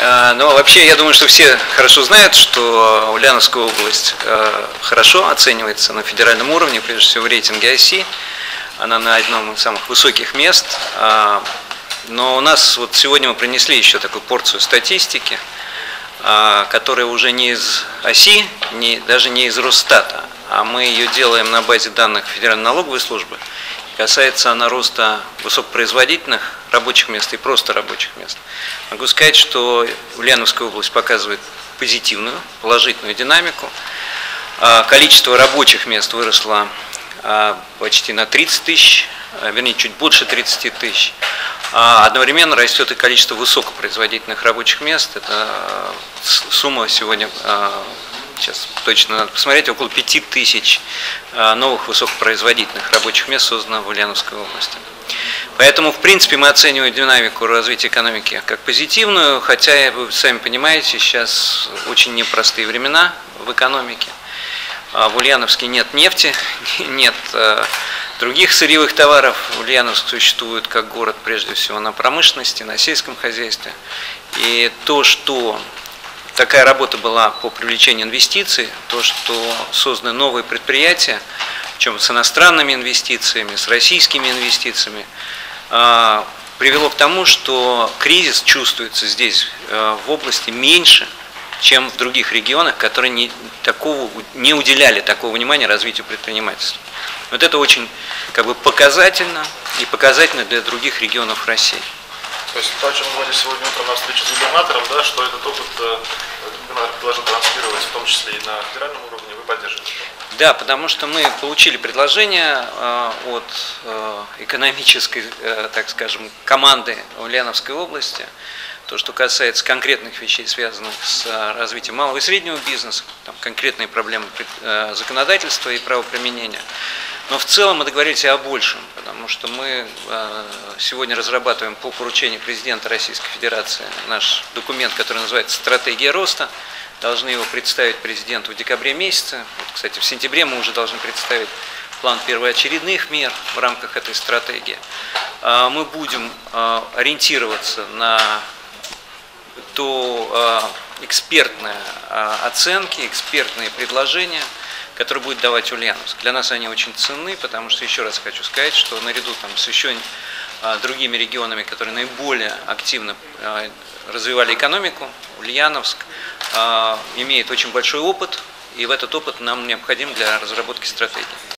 Но вообще, я думаю, что все хорошо знают, что Ульяновская область хорошо оценивается на федеральном уровне, прежде всего в рейтинге IC. Она на одном из самых высоких мест. Но у нас вот сегодня мы принесли еще такую порцию статистики, которая уже не из ОСИ, даже не из Росстата, а мы ее делаем на базе данных Федеральной налоговой службы. Касается она роста высокопроизводительных рабочих мест и просто рабочих мест. Могу сказать, что Ульяновская область показывает позитивную, положительную динамику. Количество рабочих мест выросло почти на 30 тысяч, вернее, чуть больше 30 тысяч. Одновременно растет и количество высокопроизводительных рабочих мест. Это сумма сегодня, сейчас точно надо посмотреть, около 5 тысяч новых высокопроизводительных рабочих мест создано в Ульяновской области. Поэтому, в принципе, мы оцениваем динамику развития экономики как позитивную, хотя, вы сами понимаете, сейчас очень непростые времена в экономике. В Ульяновске нет нефти, нет других сырьевых товаров. Ульяновск существует как город, прежде всего, на промышленности, на сельском хозяйстве. И то, что такая работа была по привлечению инвестиций, то, что созданы новые предприятия, причем с иностранными инвестициями, с российскими инвестициями, привело к тому, что кризис чувствуется здесь, в области, меньше, чем в других регионах, которые не уделяли такого внимания развитию предпринимательства. Вот это очень показательно и показательно для других регионов России. То есть то, о чем мы говорили сегодня утром на встрече с губернатором, да, что этот опыт губернатор предложил транслировать, в том числе и на федеральном уровне, вы поддерживаете? Да, потому что мы получили предложение от экономической, так скажем, команды Ульяновской области. То, что касается конкретных вещей, связанных с развитием малого и среднего бизнеса, там конкретные проблемы законодательства и правоприменения. Но в целом мы договорились о большем, потому что мы сегодня разрабатываем по поручению президента Российской Федерации наш документ, который называется «Стратегия роста». Должны его представить президенту в декабре месяце. Вот, кстати, в сентябре мы уже должны представить план первоочередных мер в рамках этой стратегии. Мы будем ориентироваться на экспертные оценки, экспертные предложения, которые будет давать Ульяновск. Для нас они очень ценны, потому что, еще раз хочу сказать, что наряду с еще другими регионами, которые наиболее активно развивали экономику, Ульяновск имеет очень большой опыт, и этот опыт нам необходим для разработки стратегии.